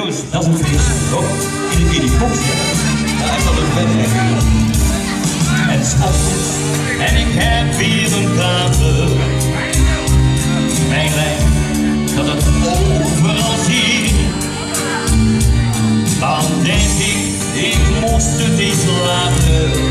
jongens, dat is een feestje. Toch? Iedere keer die box, ja, ik zal het bed zijn. Het is ochtend en ik heb weer een kater. Mijn lijf, dat het overal zie. Dan denk ik moest het eens laten.